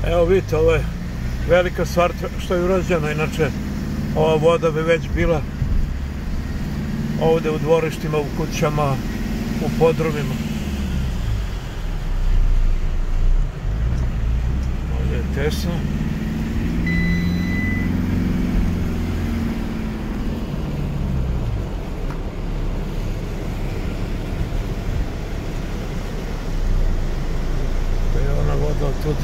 Evo vidite, ovo je velika stvar što je urađeno, inače ova voda bi već bila ovdje u dvorištima, u kućama, u podrumima. Ovdje je tesno. To je ona voda od tuda.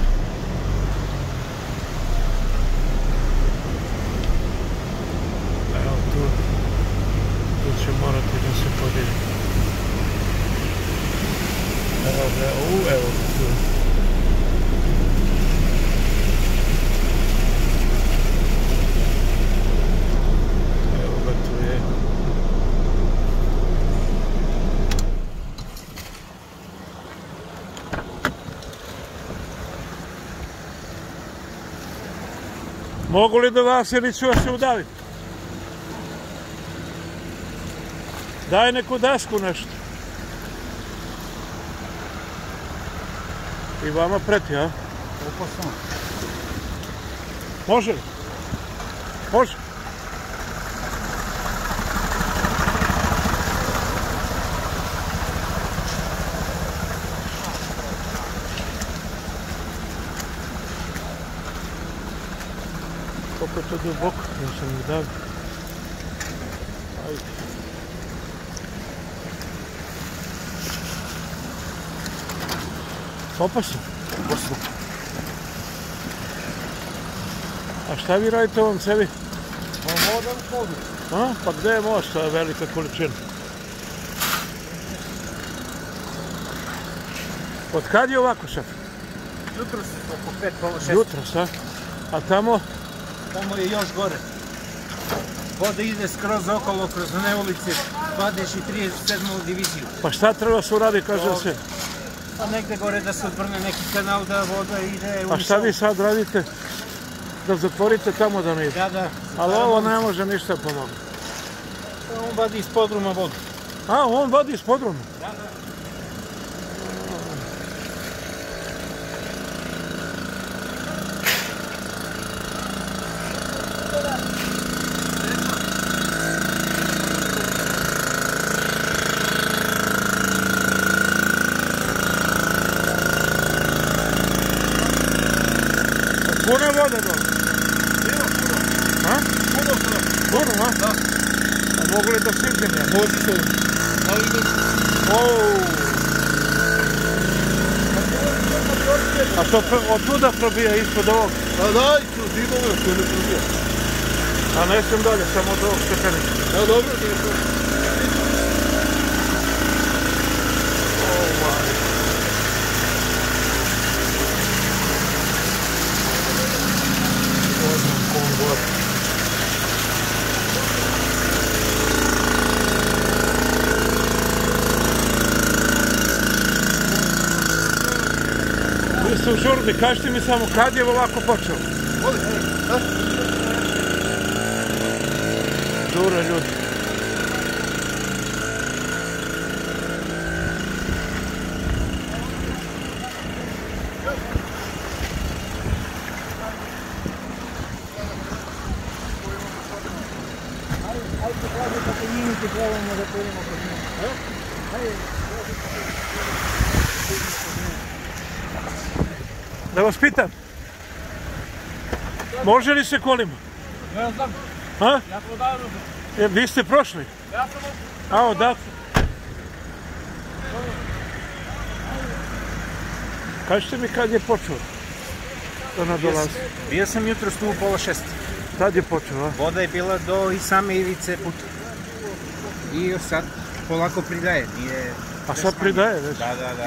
Će morati da se podigne. Evo ga, evo ga tu. Evo ga tu je. Mogu li do vas ili ću vas se udaviti? Daj neku dasku nešto. I vama preti, a? Opasno. Može li? Može. Koliko je to duboko, da sam ih davio. Ajde. Opasno? Opasno. A šta vi radite ovom sebi? Pa voda u podu. A? Pa gde je most, to je velika količina. Od kad je ovako, šef? Jutros oko 5, pola 6. Jutros, a? A tamo? Tamo je još gore. Voda ide skroz okolo, kroz one ulice, 27. diviziju. Pa šta treba se uradi, kaže se? Pa negde gore da se odvrne neki kanal da voda ide... A šta vi sad radite? Da zatvorite tamo da ne ide? Da. Ali ovo ne može ništa pomoći. On vadi iz podruma vodu. A, on vadi iz podruma? Da. Puno je vode dole? Puno. A? Puno, a? da. A mogu li da siđem ja? Može se. Ali da... A to od tuda probija ispod ovog? Pa daj, tu zidove što ne probija. A ne sam dalje, samo od ovog stepenika. Ja, dobro, nije to. Vi ste u žurbi, kažete mi samo kad je ovako počelo? Voli, da? Žura ljudi. Ajde, kaže kako njimi ti trebamo da pojemo kod njih. Ajde. Da vas pitam, može li se kolima? Ja znam, A? ja sam odavno. Vi ste prošli? Ja sam A, odakle? Kažete mi kad je počelo da nadolazi? Bio sam jutros tu u pola 6. Tad je počelo, a? Voda je bila do i same ivice puta. I još sad polako pridaje, nije... A sad pridaje već? Da.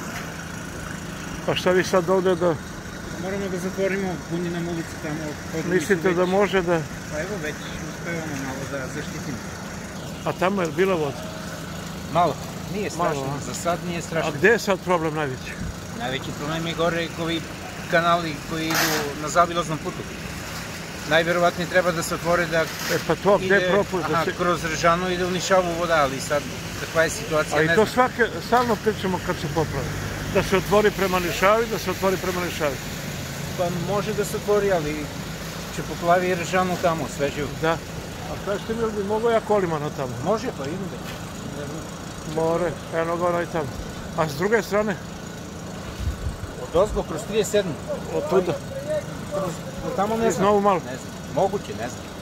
Pa šta vi sad ovdje da... Moramo da zatvorimo, puni nam ulici tamo. Mislite da može da... Pa evo već uspevamo malo da zaštitimo. A tamo je bila voda? Malo, nije strašno, Malo, za sad nije strašno. A gdje je sad problem najveći? Najveći problem je gore ovi kanali koji idu na zaobilaznom putu. Najvjerovatnije treba da se otvore da Pa to gdje propust? kroz Režanu ide u Nišavu voda, ali sad kakva je situacija, ne znam. A i to stalno pričamo kad se popravi. Da se otvori prema Nišavi, da se otvori prema Nišavi. Pa može da se otvori, ali će poplavi i Režanu tamo, sve živo. Da. A kažete mi, bi mogo ja kolima na tamo? Može, pa idem da. More, eno ga onaj tamo. A s druge strane? Od ozgo kroz 37. Od tuda. Od tamo ne Iz znam. Novu Malu. Ne znam. Moguće, ne znam.